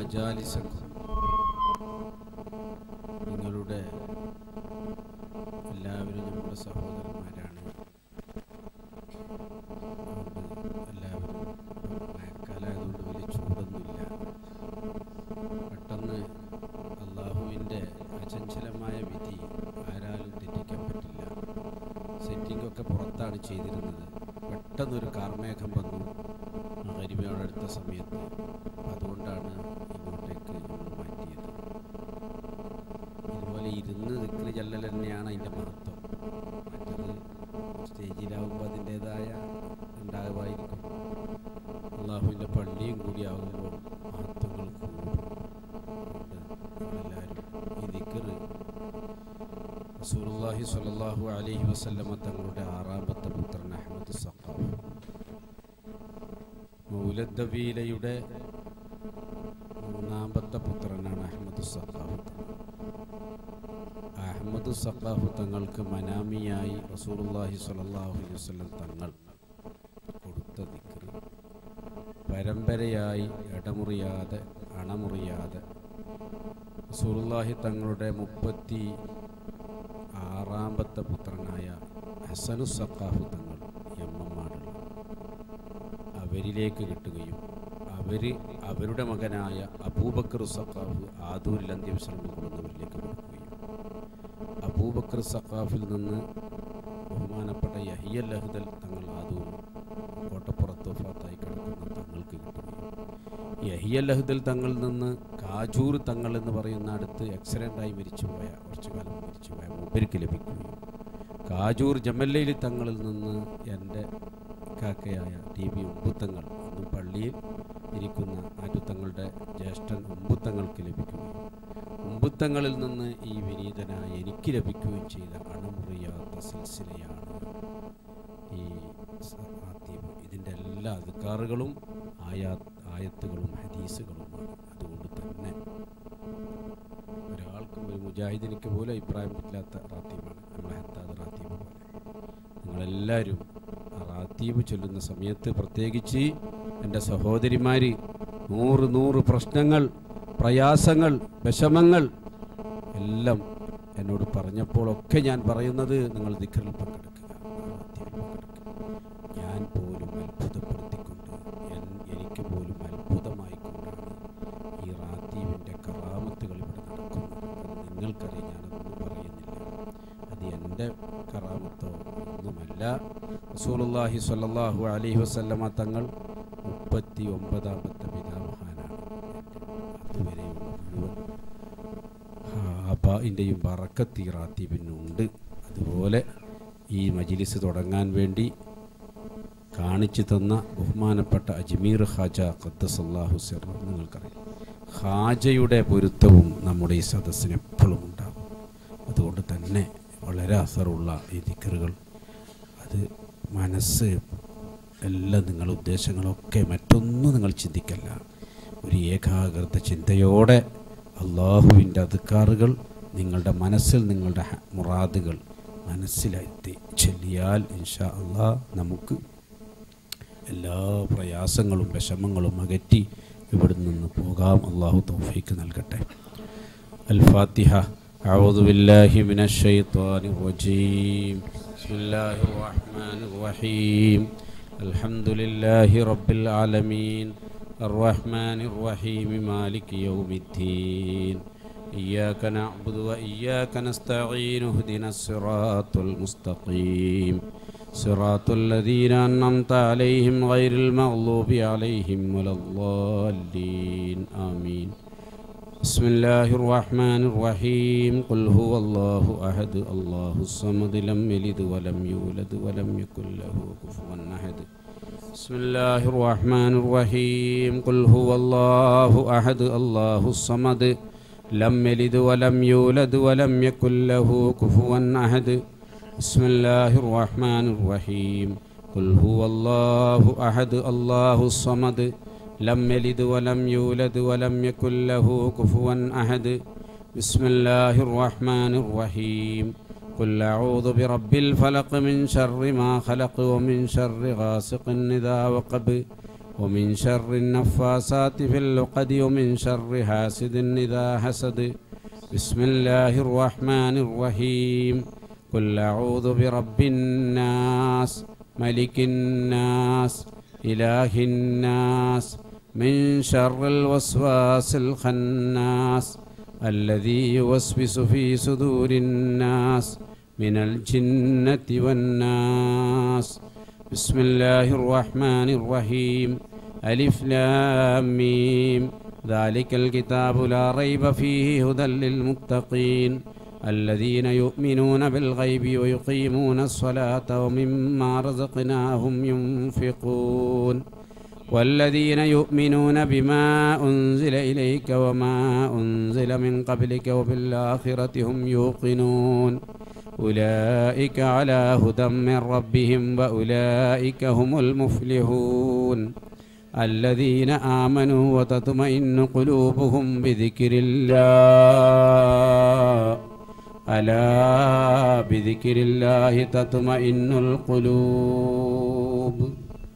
മജാലിസക്കും നിങ്ങളുടെ എല്ലാവരും നമ്മുടെ സഹോദരന്മാരാണ്. എല്ലാവരും മഴക്കാലമായതുകൊണ്ട് വലിയ ചൂടൊന്നുമില്ല. പെട്ടെന്ന് അള്ളാഹുവിൻ്റെ അചഞ്ചലമായ വിധി ആരാലും തെറ്റിക്കാൻ പറ്റില്ല. സെറ്റിങ്ങൊക്കെ പുറത്താണ് ചെയ്തിരുന്നത്. പെട്ടെന്നൊരു കാർമേഘം വന്നു മഗ്‌രിബിനോടടുത്ത സമയത്ത്. അതുകൊണ്ടാണ് ഇങ്ങോട്ടേക്ക് നമ്മൾ മാറ്റിയത്. ഇതുപോലെ ഇരുന്ന് ദിക്ർ ചൊല്ലൽ തന്നെയാണ് അതിൻ്റെ മഹത്വം. മറ്റത് സ്റ്റേജിലാവുമ്പോൾ അതിൻ്റേതായ ഉണ്ടാകുമായിരിക്കും. അള്ളാഹുവിൻ്റെ പള്ളിയും കൂടിയാകുമ്പോൾ മഹത്വങ്ങൾ കൂടും. എല്ലാവരും ഈ ദിക്ർ റസൂലുള്ളാഹി സ്വല്ലല്ലാഹു അലൈഹി വസല്ലമ തങ്ങളുടെ ആറാമത്തെ പുത്രൻ അഹ്മദ് സഖാഫി മൗലദ് ദബീലയുടെ മൂന്നാമത്തെ പുത്രനാണ് അഹ്മദ് സഖാഫി. അഹ്മദ് സഖാഫി തങ്ങൾക്ക് മനാമിയായി റസൂലുള്ളാഹി സ്വല്ലല്ലാഹു അലൈഹി വസല്ലം തങ്ങൾ കൊടുത്ത ദിക്ർ പരമ്പരയായി ഇടമുറിയാതെ അണമുറിയാതെ റസൂലുള്ളാഹി തങ്ങളുടെ 36ാമത്തെ പുത്രനായ ഹസനു സഖാഫി തങ്ങൾ എമ്മമാടുള്ള അവരിലേക്ക് കിട്ടുകയും അവരുടെ മകനായ അബൂബക്കർ സഖാഫ് ആദൂരിൽ അന്ത്യവിശ്രമം കൊള്ളുന്നവരിലേക്ക് കൊടുക്കുകയും അബൂബക്കർ സഖാഫിൽ നിന്ന് ബഹുമാനപ്പെട്ട യഹിയ ലഹ്ദൽ തങ്ങൾ ആദൂർ കോട്ടപ്പുറത്ത് വഫാത്തായി കിടക്കുന്ന തങ്ങൾക്ക് കിട്ടുകയും യഹിയ ലഹ്ദൽ തങ്ങളിൽ നിന്ന് കാജൂർ തങ്ങൾ എന്ന് പറയുന്ന അടുത്ത് ആക്സിഡൻ്റായി മരിച്ചുപോയ കുറച്ചു കാലം മരിച്ചുപോയ മൂപ്പർക്ക് ലഭിക്കുകയും കാജൂർ ജമല്ലയിൽ തങ്ങളിൽ നിന്ന് എൻ്റെ കാക്കയായ ടി വി ഉമ്പുത്തങ്ങൾ അന്നും പള്ളിയിൽ ഇരിക്കുന്ന ആറ്റുത്തങ്ങളുടെ ജ്യേഷ്ഠൻ ഉമ്പുത്തങ്ങൾക്ക് ലഭിക്കുകയും ഉമ്പുത്തങ്ങളിൽ നിന്ന് ഈ വിനീതനായ എനിക്ക് ലഭിക്കുകയും ചെയ്ത അണമുറിയാത്ത സിൽസിലയാണ് ഈ റാത്തീബ്. ഇതിൻ്റെ എല്ലാ അദ്കാറുകളും ആയത്തുകളും ഹദീസുകളുമാണ്. അതുകൊണ്ട് തന്നെ ഒരാൾക്കും ഒരു മുജാഹിദിനിക്ക് പോലും അഭിപ്രായം പറ്റില്ലാത്ത റാത്തീബാണ് നമ്മളെ ഹത്താദ് റാത്തീബ് പോലെ. നിങ്ങളെല്ലാവരും റാത്തീബ് ചൊല്ലുന്ന സമയത്ത് പ്രത്യേകിച്ച് എൻ്റെ സഹോദരിമാർ 100 പ്രശ്നങ്ങൾ, പ്രയാസങ്ങൾ, വിഷമങ്ങൾ എല്ലാം എന്നോട് പറഞ്ഞപ്പോഴൊക്കെ ഞാൻ പറയുന്നത് നിങ്ങൾ ദിക്റിൽ പങ്കെടുക്കുക, റാത്തീബിൽ പങ്കെടുക്കുക. ഞാൻ പോലും അത്ഭുതപ്പെടുത്തിക്കൊണ്ട് എനിക്ക് പോലും അത്ഭുതമായിക്കൊണ്ടാണ് ഈ റാത്തീബിൻ്റെ കറാമത്തുകൾ ഇവിടെ നടക്കുന്നത്. നിങ്ങൾക്കറിയാം, ഞാനതൊന്നും പറയുന്നില്ല. അത് എൻ്റെ കറാമത്തോ ഒന്നുമല്ല. റസൂലുള്ളാഹി സ്വല്ലല്ലാഹു അലൈഹി വസല്ലമ തങ്ങൾ 39ാമത്തെ പിതാമഹാനാണ്. അതുവരെയുള്ള മുഴുവൻ അബാഇൻ്റെയും ബറക്കത്ത് ഈ റാത്തീബിനുണ്ട്. അതുപോലെ ഈ മജ്ലിസ് തുടങ്ങാൻ വേണ്ടി കാണിച്ചു തന്ന ബഹുമാനപ്പെട്ട അജ്മീർ ഖാജ ഖദ്ദസല്ലാഹു സിർറ, നിങ്ങൾക്കറിയാം ഖാജയുടെ പൊരുത്തവും നമ്മുടെ ഈ സദസ്സിന് എപ്പോഴും ഉണ്ടാകും. അതുകൊണ്ട് തന്നെ വളരെ അസറുള്ള ഈ ദിക്റുകൾ, അത് മനസ്സ് എല്ലാ നിങ്ങളുടെ ഉദ്ദേശങ്ങളൊക്കെ മറ്റൊന്നും നിങ്ങൾ ചിന്തിക്കല്ല, ഒരു ഏകാഗ്രത ചിന്തയോടെ അള്ളാഹുവിൻ്റെ അദ്കാറുകൾ നിങ്ങളുടെ മനസ്സിൽ നിങ്ങളുടെ മുറാദുകൾ മനസ്സിലെത്തി ചൊല്ലിയാൽ ഇൻഷാ അള്ളാഹ് നമുക്ക് എല്ലാ പ്രയാസങ്ങളും വിഷമങ്ങളും അകറ്റി ഇവിടെ നിന്ന് പോകാം. അള്ളാഹു തൗഫീക്ക് നൽകട്ടെ. അൽ ഫാത്തിഹ. അഊദു ബില്ലാഹി മിനശ് ശൈത്വാനിർ റജീം. ബിസ്മില്ലാഹിർ റഹ്മാനിർ റഹീം. അൽഹംദുലില്ലാഹി റബ്ബിൽ ആലമീൻ അർറഹ്മാനിർ റഹീം മാലികി യൗമിദ്ദീൻ. ഇയ്യാക നഅ്ബുദു വ ഇയ്യാക നസ്തഈൻ. ഇഹ്ദിനസ് സിറാത്തൽ മുസ്തഖീം. صراط الذين أنعمت عليهم غير المغضوب عليهم ولا الضالين آمين. بسم الله الرحمن الرحيم. قل هو الله أحد الله الصمد لم يلد ولم يولد ولم يكن له كفوا أحد. بسم الله الرحمن الرحيم. قل هو الله أحد الله الصمد لم يلد ولم يولد ولم يكن له كفوا أحد. بسم الله الرحمن الرحيم. قل هو الله أحد الله الصمد لم يلد ولم يولد ولم يكن له كفوا أحد. بسم الله الرحمن الرحيم. قل أعوذ برب الفلق من شر ما خلق ومن شر غاسق إذا وقب ومن شر النفاسات في العقد ومن شر حاسد إذا حسد. بسم الله الرحمن الرحيم. قل أعوذ برب الناس ملك الناس إله الناس من شر الوسواس الخناس الذي يوسوس في صدور الناس من الجنة والناس. بسم الله الرحمن الرحيم. ألف لام ميم. ذلك الكتاب لا ريب فيه هدى للمتقين الذين يؤمنون بالغيب ويقيمون الصلاة ومما رزقناهم ينفقون والذين يؤمنون بما أنزل إليك وما أنزل من قبلك وبالآخرة هم يوقنون أولئك على هدى من ربهم وأولئك هم المفلحون الذين آمنوا وتطمئن قلوبهم بذكر الله ألا بذكر الله تطمئن القلوب.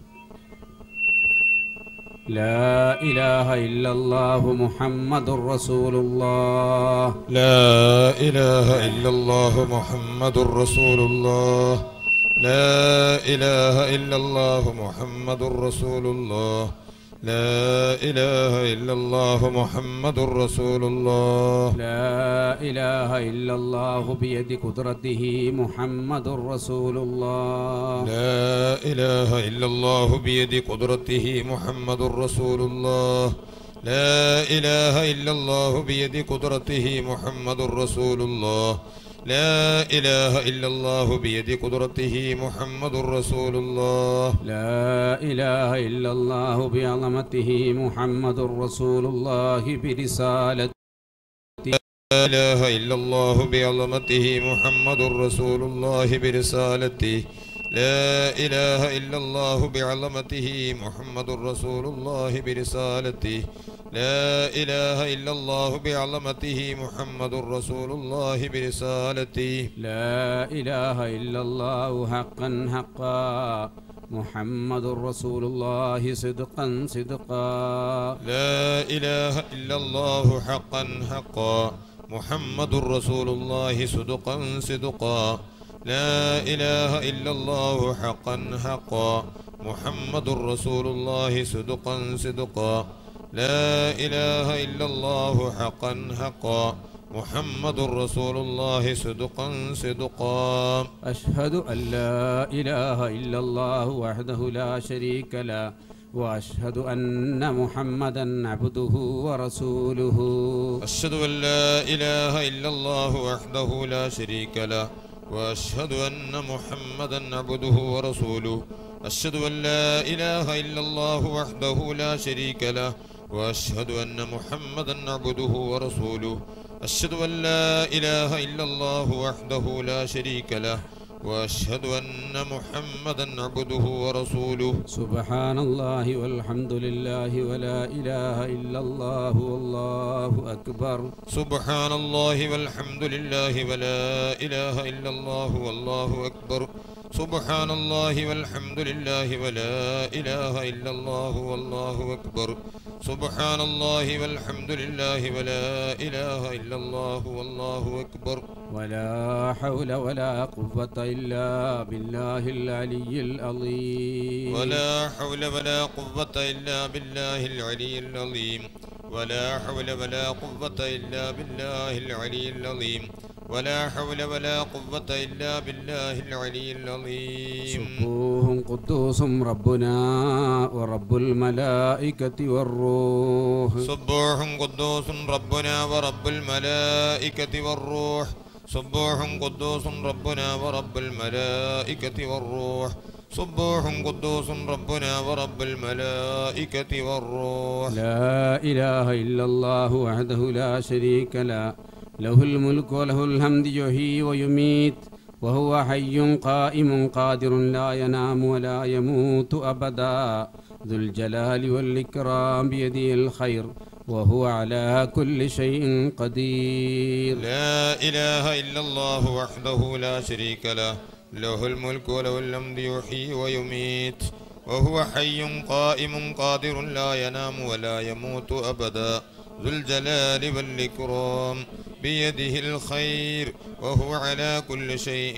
لا إله إلا الله محمد رسول الله. لا إله إلا الله محمد رسول الله. لا إله إلا الله محمد رسول الله. لا إله إلا الله محمد رسول الله. لا إله إلا الله بيد قدرته محمد رسول الله. لا إله إلا الله بيد قدرته محمد رسول الله. لا إله إلا الله بيد قدرته محمد رسول الله. لا إله إلا الله بيد قدرته محمد رسول الله. لا إله إلا الله بعظمته محمد رسول الله برسالته. لا إله إلا الله بعظمته محمد رسول الله برسالته. لا إله إلا الله بعظمته محمد رسول الله برسالته. لا إله إلا الله بعظمته محمد رسول الله برسالته. لا إله إلا الله حقا حقا محمد رسول الله صدقا صدقا. لا إله إلا الله حقا حقا محمد رسول الله صدقا صدقا. لا إله إلا الله حقا حقا محمد رسول الله صدقا صدقا. لا إله إلا الله حقا حقا محمد رسول الله صدقا صدقا. أشهد أن لا إله إلا الله وحده لا شريك له وأشهد أن محمدا عبده ورسوله. أشهد أن لا إله إلا الله وحده لا شريك له وأشهد أن محمدا عبده ورسوله. أشهد أن لا إله إلا الله وحده لا شريك له وأشهد أن محمدا عبده ورسوله. أشهد أن لا إله إلا الله وحده لا شريك له وأشهد أن محمدا عبده ورسوله. سبحان الله والحمد لله ولا إله إلا الله والله أكبر. سبحان الله والحمد لله ولا إله إلا الله والله أكبر. سبحان الله والحمد لله ولا إله إلا الله والله أكبر. سبحان الله والحمد لله ولا إله إلا الله والله أكبر. ولا حول ولا قوة إلا بالله العلي العظيم. ولا حول ولا قوة إلا بالله العلي العظيم. ولا حول ولا قوة إلا بالله العلي العظيم. ولا حول ولا قوة إلا بالله العلي العظيم. سبوح قدوس ربنا ورب الملائكة والروح. سبوح قدوس ربنا ورب الملائكة والروح. سبوح قدوس ربنا ورب الملائكة والروح. سبوح قدوس ربنا ورب الملائكة والروح. لا إله إلا الله وحده لا شريك له له الملك وله الحمد يحيي ويميت وهو حي قائم قادر لا ينام ولا يموت أبدا ذو الجلال والإكرام بيده الخير وهو على كل شيء قدير. لا إله إلا الله وحده لا شريك له له الملك وله الحمد يحيي ويميت وهو حي قائم قادر لا ينام ولا يموت أبدا ذو الجلال والإكرام بيده الخير وهو على كل شيء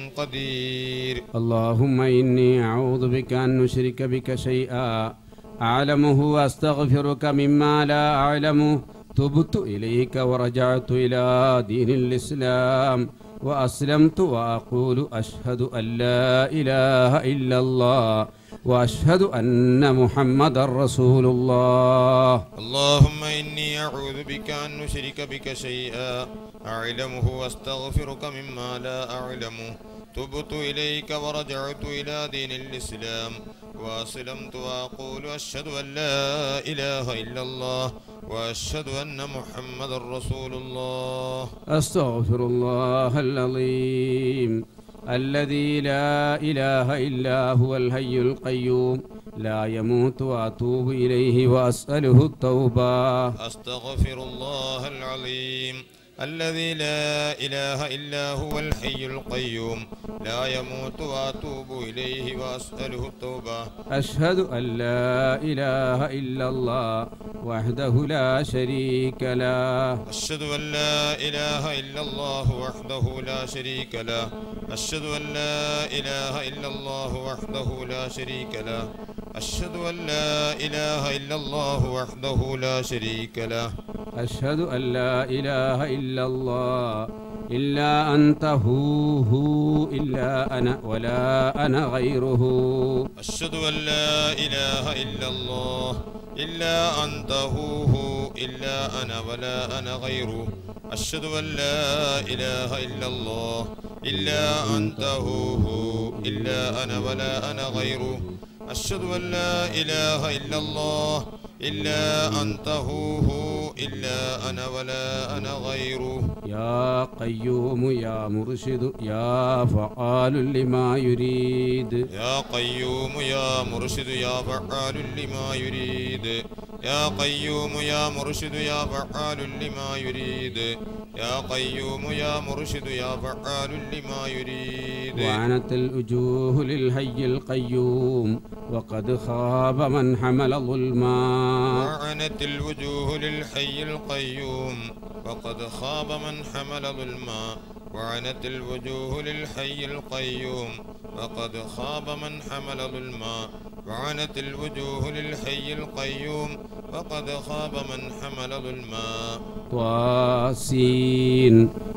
قدير. اللهم إني أعوذ بك أن نشرك بك شيئا أعلمه وأستغفرك مما لا أعلمه تبت إليك ورجعت إلى دين الإسلام وأسلمت وأقول أشهد أن لا إله إلا الله وأشهد أن محمدا رسول الله. اللهم إني أعوذ بك أن نشرك بك شيئا أعلمه وأستغفرك مما لا أعلمه تبت إليك ورجعت إلى دين الإسلام وأسلمت وأقول أشهد أن لا إله إلا الله وأشهد أن محمدا رسول الله. أستغفر الله العظيم الذي لا إله إلا هو الحي القيوم لا يموت وأتوب إليه وأسأله التوبة. أستغفر الله العظيم الذي لا إله إلا هو الحي القيوم لا يموت وأتوب إليه وأسأله التوبة. أشهد أن لا إله إلا الله وحده لا شريك له. أشهد أن لا إله إلا الله وحده لا شريك له. أشهد أن لا إله إلا الله وحده لا شريك له. أشهد أن لا إله إلا الله وحده لا شريك له. أشهد أن لا إله إلا الله إلا أنت هو إلا أنا ولا أنا غيره. أشهد أن لا إله إلا الله إلا أنت هو إلا أنا ولا أنا غيره. أشهد أن لا إله إلا الله إلا أنت هو إلا أنا ولا أنا غيره. أشهد أن لا إله إلا الله إلا أنت هو إلا أنا ولا أنا غيره. يا قيوم يا مرشد يا فعال لما يريد. يا قيوم يا مرشد يا فعال لما يريد. يا قيوم يا مرشد يا فعال لما يريد. يا قيوم يا مرشد يا فعال لما يريد. وعنت الوجوه للحي القيوم وقد خاب من حمل ظلما. وعنت الوجوه للحي القيوم وقد خاب من حمل ظلما. وعنت الوجوه للحي القيوم وقد خاب من حمل ظلما. وعنت الوجوه للحي القيوم وقد خاب من حمل ظلما. طاسين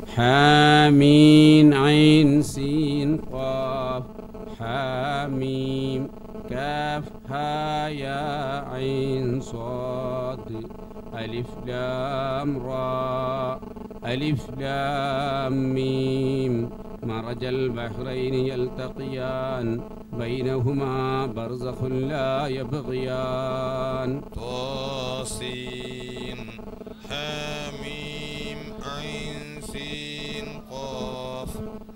حامين عين سين قاف حاميم كاف ها يا عين صاد ألف لام را ألف لام ميم مرج البحرين يلتقيان بينهما برزخ لا يبغيان. طاسين حاميم عين سين قاف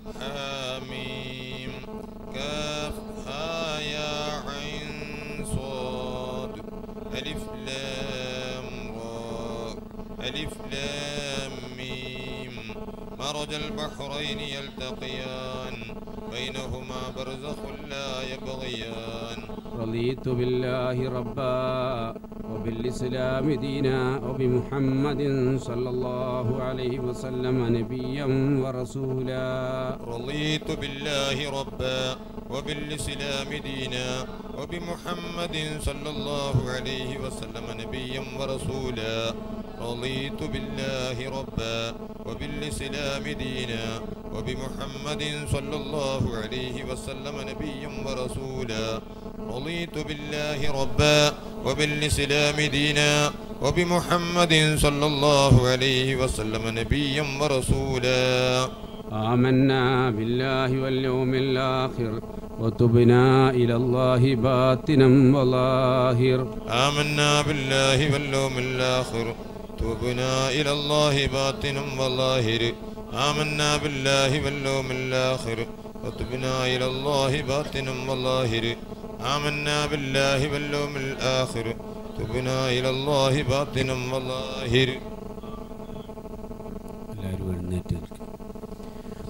حاميم كاف ها يا عين صاد ألف لام را ألف لام ميم مرج البحرين يلتقيان بينهما برزخ لا يبغيان. رضيت بالله ربا وبالإسلام دينا وبمحمد صلى الله عليه وسلم نبيا ورسولا. رضيت بالله ربا وبالإسلام دينا وبمحمد صلى الله عليه وسلم نبيا ورسولا. رضيت بالله ربا وبالإسلام دينا وبمحمد صلى الله عليه وسلم نبيا ورسولا. رضيت بالله ربا وبالإسلام دينا وبمحمد صلى الله عليه وسلم نبيا ورسولا. آمنا بالله واليوم الآخر وتبنا إلى الله باطنا وظاهر. آمنا بالله واليوم الآخر تبنا إلى الله باطنا وظاهر. آمنا بالله واليوم الآخر وتبنا إلى الله باطنا وظاهر. آمنا بالله واليوم الآخر تبنا إلى الله باطنا وظاهر.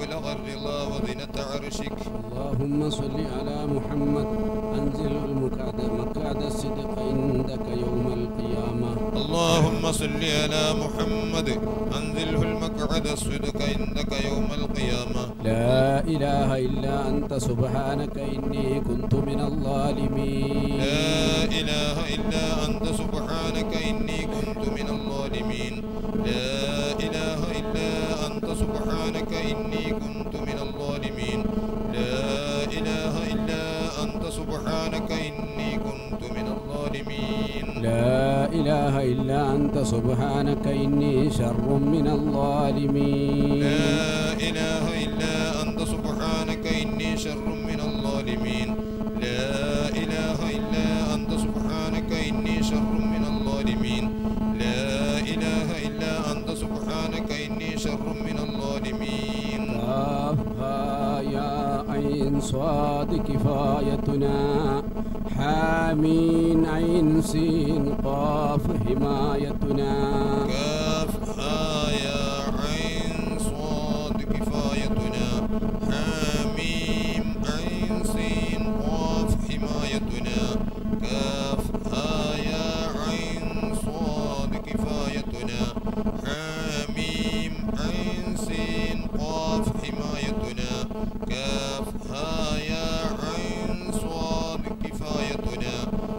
مبلغ الرضا وزنة عرشك. اللهم صل على محمد أنزل مقعد الصدق عندك يوم القيامة. اللهم صل على محمد أنزله المقعد الصدق عندك يوم القيامة. لا إله إلا أنت سبحانك إني كنت من الظالمين. لا إله إلا أنت سبحانك إني كنت من الظالمين. لا إله إلا أنت سبحانك إني كنت من الظالمين. لا إله إلا أنت سبحانك إني كنت من الظالمين. لا إله إلا أنت سبحانك إني شر من الظالمين. لا إله إلا أنت سبحانك إني شر من الظالمين. لا إله إلا أنت سبحانك إني شر من الظالمين. لا إله إلا أنت سبحانك إني شر من الظالمين. كافها يا عين صاد كفايتنا حامين عين سين قاف حمايتنا. كافها يا عين صاد كفايتنا حاميم عين سين قاف حمايتنا. كافها يا عين صاد كفايتنا حاميم عين سين قاف حمايتنا. كافها يا عين صاد كفايتنا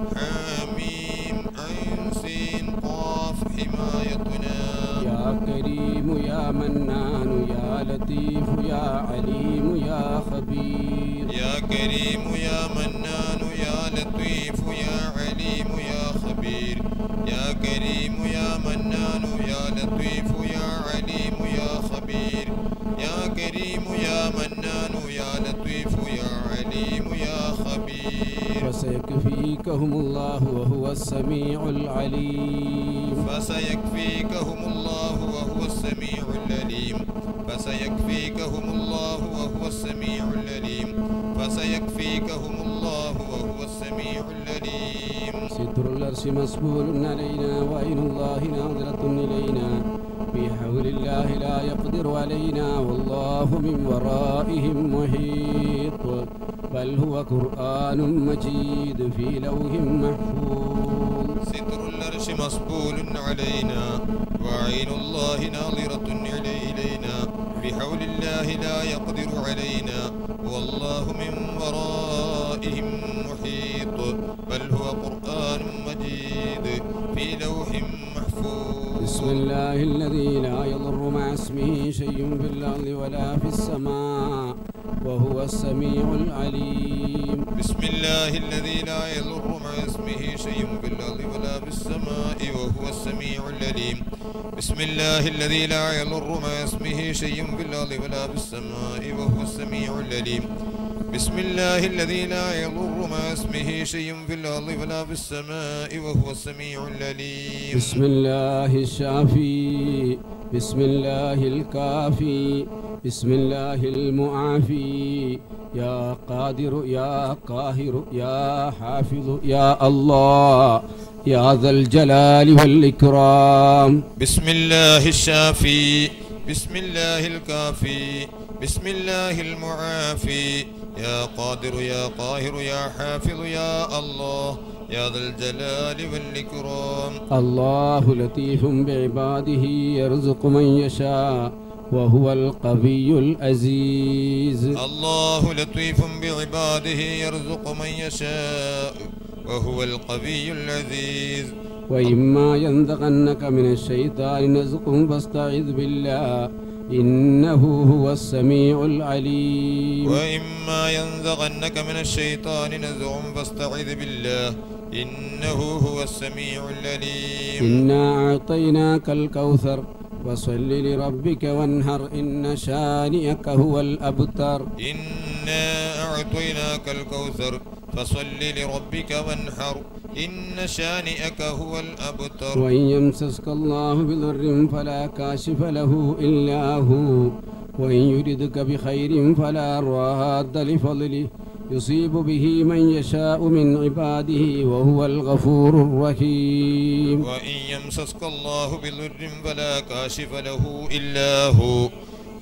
حاميم عين سين قاف حمايتنا. يا كريم يا منان يا لطيف يا عليم يا خبير. يا كريم يا منان يا لطيف يا عليم يا خبير. يا كريم يا منان يا لطيف يا عليم يا خبير. يا كريم يا منان يا لطيف يا عليم يا خبير. فسيكفيكهم الله وهو السميع العليم. فسيكفيكهم الله وهو السميع العليم. فسيكفيكهم الله وهو السميع العليم. فسيكفيكهم الله وهو السميع العليم. ستر العرش مسبول علينا وعين الله ناظرة إلينا. بحول الله لا يقدر علينا والله من ورائهم محيط. بل هو قرآن مجيد في لوح محفوظ. ستر العرش مسبول علينا وعين الله ناظرة إلينا. بحول الله لا يقدر علينا والله من ورائهم محيط. بل هو قرآن مجيد في لوح محفوظ. بسم الله الذي لا يضر مع اسمه شيء في الأرض ولا في السماء وهو السميع العليم. بسم الله الذي لا يضر مع اسمه شيء في الأرض ولا في السماء وهو السميع العليم. بسم الله الذي لا يضر مع اسمه شيء في الأرض ولا في السماء وهو السميع العليم. بسم الله الذي لا يضر مع اسمه شيء في الأرض ولا في السماء وهو السميع العليم. بسم الله الشافي بسم الله الكافي بسم الله المعافي. يا قادر يا قاهر يا حافظ يا الله يا ذا الجلال والإكرام. بسم الله الشافي بسم الله الكافي بسم الله المعافي. يا قادر يا قاهر يا حافظ يا الله يا ذا الجلال والإكرام. الله لطيف بعباده يرزق من يشاء وهو القوي العزيز. الله لطيف بعباده يرزق من يشاء وهو القوي العزيز. وإما ينزغنك من الشيطان نزغ فاستعذ بالله إنه هو السميع العليم. وإما ينزغنك من الشيطان نزغ فاستعذ بالله إنه هو السميع العليم. إنا أعطيناك الكوثر فصل لربك وانهر إن شانئك هو الأبتر. إنا أعطيناك الكوثر فصل لربك وانحر إن شانئك هو الأبتر. وإن يمسسك الله بضر فلا كاشف له إلا هو وإن يردك بخير فلا راد لفضله يصيب به من يشاء من عباده وهو الغفور الرحيم. وإن يمسسك الله بضر فلا كاشف له إلا هو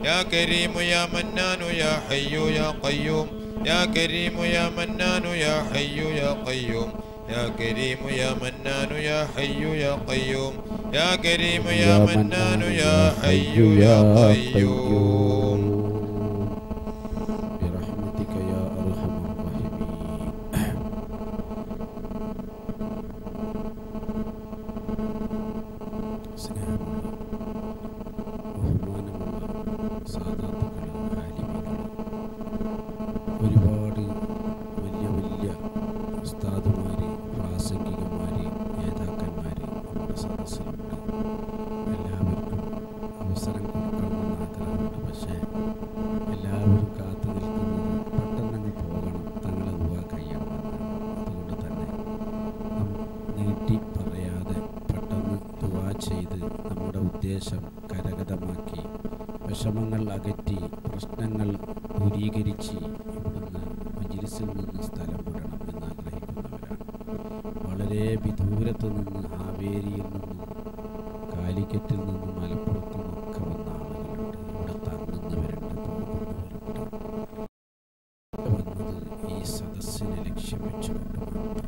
يا كريم يا منان يا حي يا قيوم يا كريم يا منان يا حي يا قيوم يا كريم يا منان يا حي يا قيوم يا كريم يا منان يا حي يا قيوم برحمتك يا أرحم الراحمين. സ്നേഹമുള്ള ബഹുമാനമുള്ള സാദാത്തുക്കളും ആലിമീങ്ങളും ഒരുപാട് വലിയ വലിയ ഉസ്താദുമാർ, പ്രാസംഗികന്മാർ, നേതാക്കന്മാർ നമ്മുടെ സദസ്സിലുണ്ട്. എല്ലാവർക്കും അവസരം കൊടുക്കണമെന്ന് ആഗ്രഹമുണ്ട്. പക്ഷേ എല്ലാവരും കാത്തു നിൽക്കുന്നത് പെട്ടെന്നങ്ങ് പോകണം, തങ്ങളെ ദുആ കഴിയണമെന്നാണ്. അതുകൊണ്ട് തന്നെ നീട്ടി പറയാതെ പെട്ടെന്ന് ദുആ ചെയ്ത് നമ്മുടെ ഉദ്ദേശം കരഗതമാക്കി വിഷമങ്ങൾ അകറ്റി പ്രശ്നങ്ങൾ ദൂരീകരിച്ച് ഇവിടുന്ന് മജ്‌ലിസിൽ നിന്ന് സ്ഥലം വിടണം എന്നാഗ്രഹിക്കുന്നവരാണ്. വളരെ വിദൂരത്തു നിന്ന്, ഹാവേരിയിൽ നിന്നും കാലിക്കറ്റിൽ നിന്നും മലപ്പുറത്തു നിന്നൊക്കെ വന്ന ആളുകളുണ്ട്. ഇവിടെ തങ്ങുന്നവരുണ്ട്, പോകുന്നവരുണ്ട്. വന്നത് ഈ സദസ്സിനെ ലക്ഷ്യം വെച്ചുകൊണ്ട് മാത്രം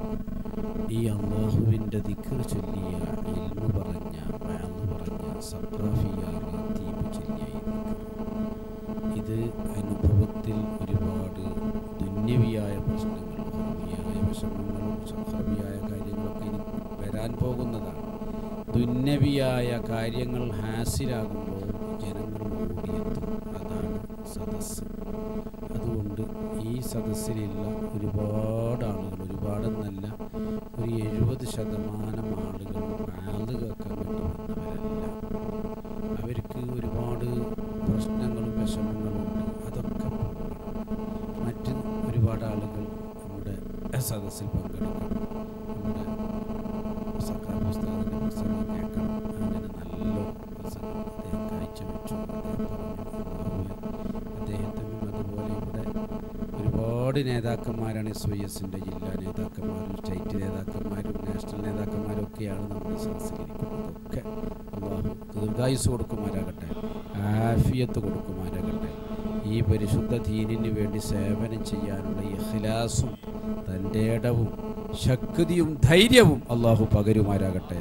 ഈ അള്ളാഹുവിൻ്റെ ദിക്ർ ചൊല്ലിയ, ഇൽമു പറഞ്ഞ, വഅദ് പറഞ്ഞ, സഖാഫിയ റാത്തീബ് ചൊല്ലിയ ഈ ദിക്ർ, ഇത് അനുഭവത്തിൽ ഒരുപാട് ദുന്യവിയായ പ്രശ്നങ്ങൾ, ഉഖ്റവിയായ വിഷമങ്ങളും സഖാഫിയായ കാര്യങ്ങളൊക്കെ ഇനി വരാൻ പോകുന്നതാണ്. ദുന്യവിയായ കാര്യങ്ങൾ ഹാസിലാകുമ്പോൾ ജനങ്ങൾ ഓടിയെത്തും. അതാണ് സദസ്സ്. അതുകൊണ്ട് ഈ സദസ്സിലുള്ള ഒരുപാട് ആളുകൾ, ഒരുപാടെന്നല്ല, ഒരു 70% ആളുകൾ വഅദ് കേൾക്കാൻ വേണ്ടി വന്നവരല്ല. അവർക്ക് ഒരുപാട് പ്രശ്നങ്ങളും വിഷമങ്ങളും ഉണ്ട്. അതൊക്കെ പോകണം. മറ്റ് ഒരുപാട് ആളുകൾ നമ്മുടെ സദസ്സിൽ പങ്കെടുക്കണം. നമ്മുടെ സഖാഫി ഉസ്താദിൻ്റെ പ്രസംഗം കേൾക്കണം. അങ്ങനെ നല്ല പ്രസംഗം അദ്ദേഹം കാഴ്ചവെച്ചു. അദ്ദേഹം പറഞ്ഞു, അദ്ദേഹത്തിനും അതുപോലെ ഇവിടെ ഒരുപാട് നേതാക്കന്മാരാണ്. SYS-ൻ്റെ ജില്ലാ നേതാക്കന്മാരും സ്റ്റേറ്റ് നേതാക്കന്മാരും നാഷണൽ നേതാക്കന്മാരും ഒക്കെയാണ് നമ്മുടെ സദസ്സിലിരിക്കുന്നത്. ഒക്കെ അല്ലാഹു ദീർഘായുസ്സ് കൊടുക്കുമാരാകട്ടെ, ആഫിയത്ത് കൊടുക്കുമാരാകട്ടെ. ഈ പരിശുദ്ധ ദീനിന് വേണ്ടി സേവനം ചെയ്യാനുള്ള ഇഖ്ലാസും തൻ്റെ ഇടവും ശക്തിയും ധൈര്യവും അല്ലാഹു പകരുമാരാകട്ടെ.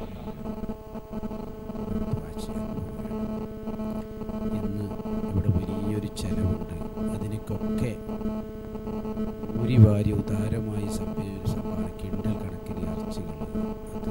ഇന്ന് ഇവിടെ വലിയൊരു ചെലവുണ്ട്. അതിനൊക്കെ ഒരുപാരി ഉദാരമായി സംഭാവന, കിണ്ടൽ കണക്കിന് ഇറച്ചികൾ, അത്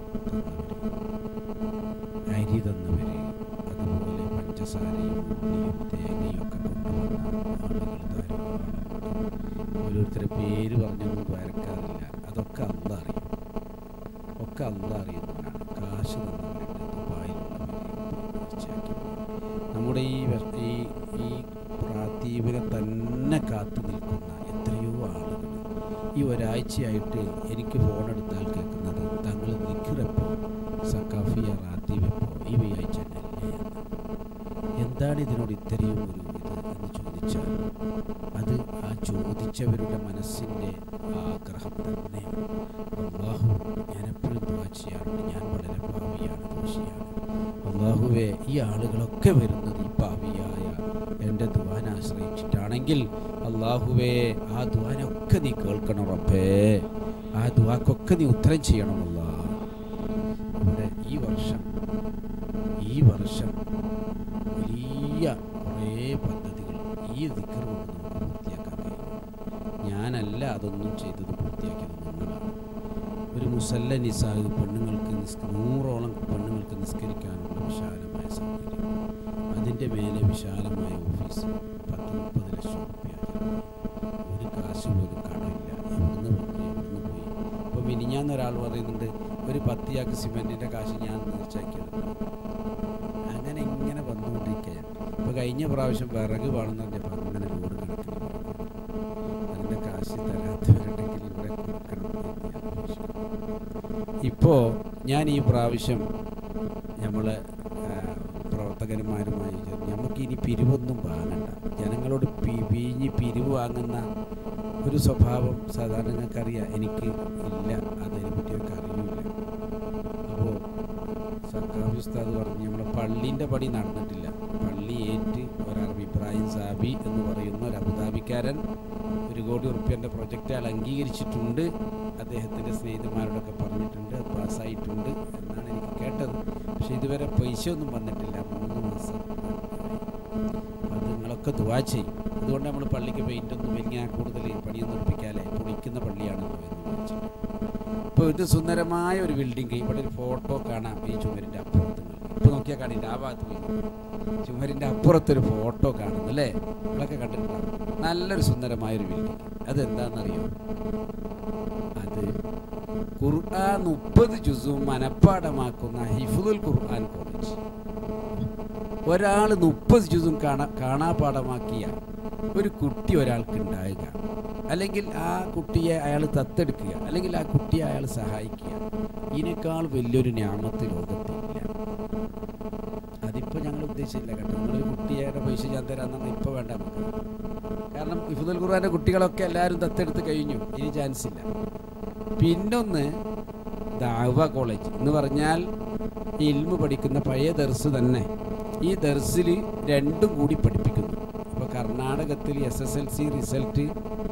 തന്നവർ, അരി തന്നവർ, അതുപോലെ പഞ്ചസാരയും ഉള്ളിയും തേങ്ങയും ഒക്കെ കൊണ്ടുവന്ന ആളുകൾ ധാരാളമുണ്ട്. ഓരോരുത്തരുടെ പേര് പറഞ്ഞൊന്നും വരക്കാറില്ല. അതൊക്കെ അല്ലാഹ് അറിയും. ഒക്കെ അല്ലാഹ് അറിയുന്നവരാണ്. കാശ് തന്നവരുണ്ട്, ദുബായിലുള്ളവർ തീർച്ചയായിട്ടും. നമ്മുടെ ഈ റാത്തീബിനെ തന്നെ കാത്തു നിൽക്കുന്ന എത്രയോ ആളുകൾ ഈ ഒരാഴ്ചയായിട്ട് എനിക്ക് ഫോണെടുത്താൽ കേൾക്കുന്നത്, തങ്ങൾ ദിക്റെപ്പോ, സഖാഫിയ റാത്തീബെപ്പോ, ഈ ആഴ്ച അല്ലേ എന്ന്. എന്താണ് ഇതിനോട് ഇത്രയും ഒരു ഇത് എന്ന് ചോദിച്ചാൽ അത് ആ ചോദിച്ചവരുടെ മനസ്സിൻ്റെ ആഗ്രഹം തന്നെ. അല്ലാഹു, ഞാനെപ്പോഴും ദുആ ചെയ്യാറുണ്ട്, ഞാൻ വളരെ പാവിയാണ്, ദോഷിയാണ്. അല്ലാഹുവേ, ഈ ആളുകളൊക്കെ വരുന്നത് ഈ പാവിയായ എൻ്റെ ദുആനെ ആശ്രയിച്ചിട്ടാണെങ്കിൽ അല്ലാഹുവേ, ആ ദുആനൊക്കെ നീ കേൾക്കണം റബ്ബേ. ആ ദുആക്കൊക്കെ നീ ഉത്തരം ചെയ്യണം അല്ലാഹ്. ഇവിടെ ഈ വർഷം വലിയ കുറേ പദ്ധതികൾ ഈ ദിക്ർ കൊണ്ട് നമുക്ക് പൂർത്തിയാക്കാൻ കഴിയും. ഞാനല്ല അതൊന്നും ചെയ്തത്, പൂർത്തിയാക്കിയത് നിങ്ങളാണ്. ഒരു മുസല്ല നിസാഹ്, പെണ്ണുങ്ങൾക്ക് 100ഓളം പെണ്ണുങ്ങൾക്ക് നിസ്കരിക്കാനുള്ള വിശാലമായ സൗകര്യം, അതിൻ്റെ മേലെ വിശാലമായ ഓഫീസ്, 10-30 ലക്ഷം രൂപ. ഒരു കാശ് പോലും കടമില്ല. എവിടുന്ന് പോയി. ഇപ്പോൾ മിനിഞ്ഞാന്നൊരാൾ പറയുന്നുണ്ട്, ഒരു 10 ചാക്ക് സിമെൻറ്റിൻ്റെ കാശ് ഞാൻ നേർച്ചയാക്കിയെടുക്കണം. അങ്ങനെ ഇങ്ങനെ വന്നുകൊണ്ടിരിക്കുകയാണ്. ഇപ്പോൾ കഴിഞ്ഞ പ്രാവശ്യം വിറക് വേണമെന്ന് പറഞ്ഞപ്പോൾ അങ്ങനെ ലോഡ് കണക്കിന് പറഞ്ഞു. അതിൻ്റെ കാശ് തരാത്തവരുണ്ടെങ്കിൽ ഇവിടെ കൊടുക്കണം എന്ന് ഞാൻ ആവശ്യപ്പെടുന്നു. ഇപ്പോൾ ഞാൻ ഈ പ്രാവശ്യം നമ്മളെ പ്രവർത്തകന്മാരുമായി നമുക്കിനി പിരിവൊന്നും വാങ്ങണ്ട. ജനങ്ങളോട് പിരിവ് വാങ്ങുന്ന ഒരു സ്വഭാവം സാധാരണ നിങ്ങൾക്കറിയാം, എനിക്ക് ഇല്ല, അതിനെപ്പറ്റിയൊക്കെ അറിയില്ല. അപ്പോൾ സഖാഫി ഉസ്താദ് പറഞ്ഞു, നമ്മളെ പള്ളീൻ്റെ പണി നടന്നിട്ടില്ല, പള്ളി പള്ളി ഏറ്റ് ഒരാൾ ഇബ്രാഹിം സാബി എന്ന് പറയുന്ന ഒരു അബുദാബിക്കാരൻ 1 കോടി റുപ്യൻ്റെ പ്രൊജക്റ്റ് അയാൾ അംഗീകരിച്ചിട്ടുണ്ട്. അദ്ദേഹത്തിൻ്റെ സ്നേഹിതന്മാരോടൊക്കെ പറഞ്ഞിട്ടുണ്ട്, പാസ്സായിട്ടുണ്ട് എന്നാണ് എനിക്ക് കേട്ടത്. പക്ഷേ ഇതുവരെ പൈസ ഒന്നും വന്നിട്ടില്ല, 3 മാസം. അത് നിങ്ങളൊക്കെ ദുആ ചെയ്യും. അതുകൊണ്ട് നമ്മൾ പള്ളിക്ക് പെയിൻ്റൊന്നും വലിയ കൂടുതൽ പണിയൊന്നും എടുപ്പിക്കാതെ പൊളിക്കുന്ന പള്ളിയാണല്ലോ എന്ന് വിളിച്ചിട്ട്. ഇപ്പോൾ ഇത് സുന്ദരമായ ഒരു ബിൽഡിംഗ്. ഇവിടെ ഒരു ഫോട്ടോ കാണാം ഈ ചുമരിൻ്റെ അപ്പുറത്ത്. ഇപ്പോൾ നോക്കിയാൽ കാണില്ല, ആ ഭാഗത്ത് പോയി ചുമരിൻ്റെ അപ്പുറത്തൊരു ഫോട്ടോ കാണുന്നു അല്ലേ? നിങ്ങളൊക്കെ കണ്ടിട്ടുണ്ടാവും. നല്ലൊരു സുന്ദരമായൊരു ബിൽഡിംഗ്. അതെന്താണെന്നറിയോ? അത് ഖുർആൻ 30 ജുസും മനഃപ്പാഠമാക്കുന്ന ഹിഫ്ളുൽ ഖുർആൻ കോളേജ്. ഒരാൾ 30 ജുസും കാണാപാഠമാക്കിയ ഒരു കുട്ടി ഒരാൾക്ക് ഉണ്ടാവുക, അല്ലെങ്കിൽ ആ കുട്ടിയെ അയാൾ ദത്തെടുക്കുക, അല്ലെങ്കിൽ ആ കുട്ടിയെ അയാൾ സഹായിക്കുക, ഇതിനേക്കാൾ വലിയൊരു നിഅമത്ത് ലോകത്തില്ല. അതിപ്പോൾ ഞങ്ങൾ ഉദ്ദേശിച്ചില്ല കേട്ടോ. നിങ്ങളൊരു കുട്ടിയുടെ പൈസ ഞാൻ തരാമെന്നാണ് ഇപ്പോൾ വേണ്ട നമുക്ക്. കാരണം ഹിഫ്ളുൽ ഖുർആൻ്റെ കുട്ടികളൊക്കെ എല്ലാവരും ദത്തെടുത്ത് കഴിഞ്ഞു, ഇനി ചാൻസ് ഇല്ല. പിന്നൊന്ന് ദഅവ കോളേജ് എന്ന് പറഞ്ഞാൽ ഇൽമു പഠിക്കുന്ന പഴയ ദർസ് തന്നെ. ഈ ദർസിൽ 2 കൂടി പഠിപ്പിക്കുന്നു. ഇപ്പോൾ കർണാടകത്തിൽ SSLC റിസൾട്ട്